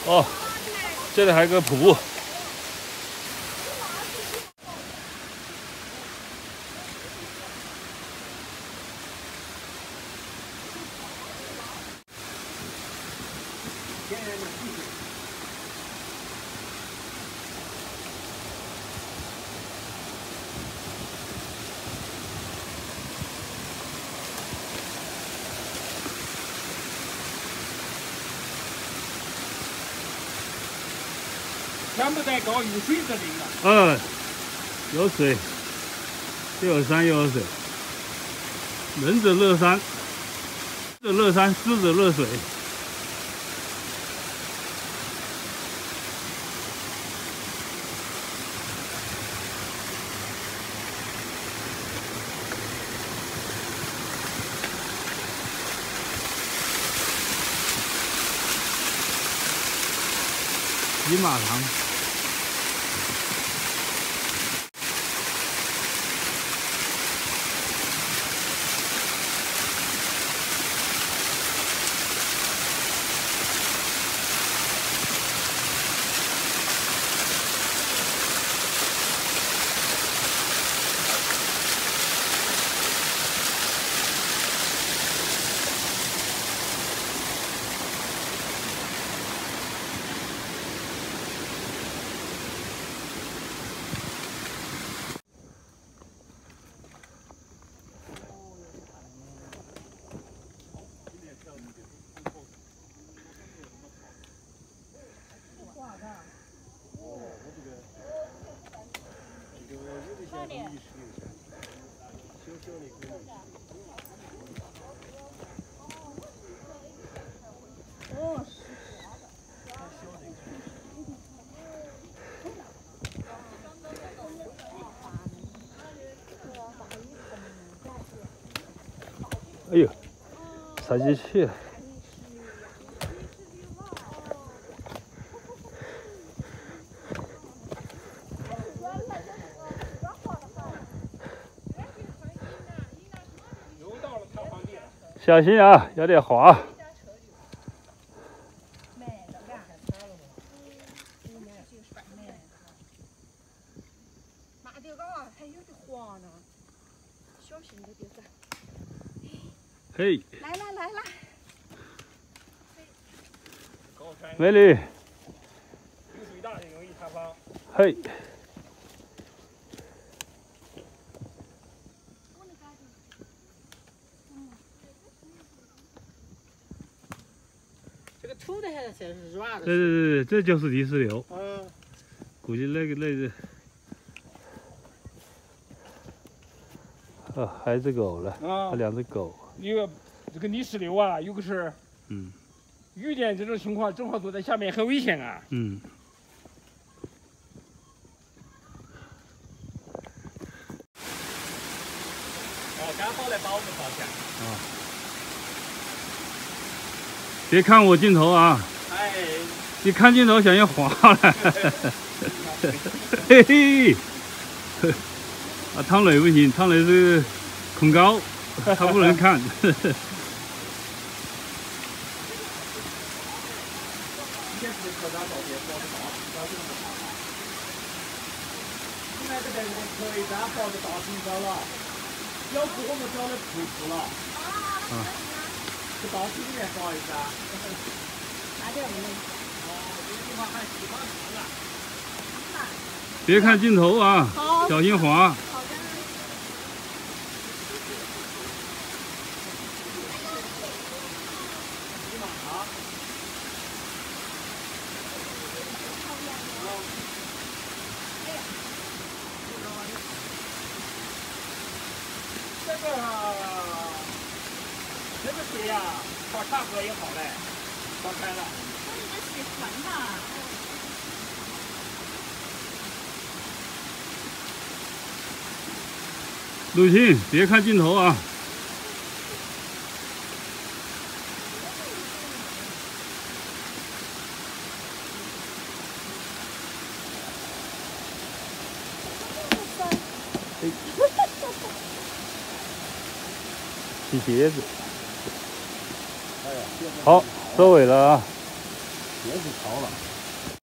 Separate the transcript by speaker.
Speaker 1: 哦，这里还有个瀑布。
Speaker 2: 全部在搞有水的林了。
Speaker 1: 有水，又有山又有水。人者乐山，者乐山，师者乐水。骑马塘。哎呦，杀鸡去了！小心啊，有点滑。
Speaker 3: 那这个啊，还有点滑呢，小心点就是。
Speaker 1: 嘿，
Speaker 3: 来了来了，
Speaker 1: 美女，
Speaker 2: 有水大就容易塌方。
Speaker 1: 嘿。
Speaker 3: 这个土的还是软的。
Speaker 1: 对，这就是泥石流。
Speaker 2: 嗯。
Speaker 1: 估计那个。还有只狗了。啊。还两只狗。
Speaker 2: 一个这个泥石流啊，有个是。雨点这种情况，正好坐在下面很危险啊。刚好来把我们照下。
Speaker 1: 别看我镜头啊！
Speaker 2: 哎，
Speaker 1: 你看镜头想要滑了。嘿嘿。汤磊不行，汤磊是恐高，他不能看。
Speaker 2: 现在这边可以咱抱着大绳子了，要不我们找来瀑布了。去大溪里面滑一下。
Speaker 3: 那就没。
Speaker 2: 这个地方还喜欢吃了。
Speaker 1: 别看镜头啊，小心滑。
Speaker 2: 这个水呀，泡茶喝也好嘞，放开了。
Speaker 3: 那你这喜欢呐？
Speaker 1: 陆青，别看镜头啊！洗鞋子。好，收尾了啊。 鞋子潮了。